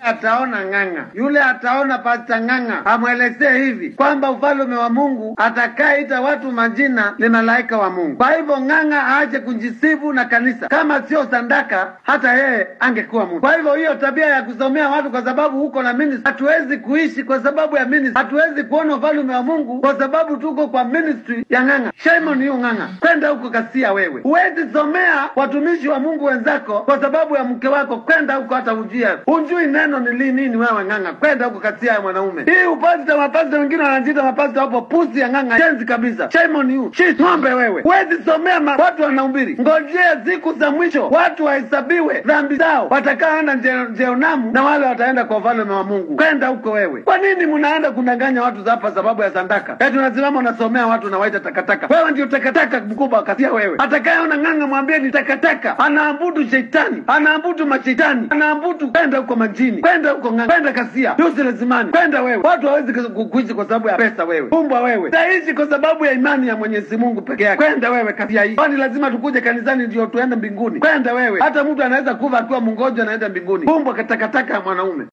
ataona Ng'ang'a, yule ataona Pastor Ng'ang'a amwelezee hivi kwamba ufalme wa Mungu atakayeita watu majina ni malaika wa Mungu. Kwa hivyo Ng'ang'a aache kujisifu na kanisa, kama sio Sandaka hata yeye angekuwa Mungu. Kwa hivyo hiyo tabia ya kusomea watu kwa sababu huko na ministry, hatuwezi kuishi kwa sababu ya ministry, hatuwezi kuona ufalme wa Mungu kwa sababu tuko kwa ministry ya Ng'ang'a. Shame on you Ng'ang'a, kwenda huko kasia wewe. Huwezi somea watumishi wa Mungu wenzako kwa sababu ya mke wako, kwenda huko hata unjui neno ni nini wewe Ng'ang'a, kwenda huko kasia ya mwanaume. Hii upasta mapasta wengine wanajiita mapasta hapo, pusi ya Ng'ang'a jenzi kabisa. Shame on you, shit ng'ombe wewe. Huwezi somea watu wanahubiri. Ngojea siku za mwisho watu wahesabiwe dhambi zao, watakaoenda Jehanamu na wale wataenda kwa ufalme wa Mungu. Kwenda huko wewe. Kwa nini mnaenda kudanganya watu hapa sababu ya Sandaka? Eti unasimama unasomea watu na waita takataka. Wewe ndio takataka mkubwa kasia wewe. Atakayeona Ng'ang'a mwambie ni takataka. Anaabudu shetani, anaabudu mashetani, anaabudu. Kwenda huko majini, kwenda huko Ng'ang'a, kwenda kasia. Useless man, kwenda wewe. Watu hawezi kuishi kwa sababu ya pesa wewe. Pumbwa wewe. Taishi kwa sababu ya imani ya Mwenyezi Mungu peke yake. Kwenda wewe kasia hii. Kwani lazima tukuje kanisani ndio tuende mbinguni? Kwenda wewe. Hata mtu anaweza kufa akiwa mgonjwa anaenda mbinguni. Pumbwa katakataka ya mwanaume.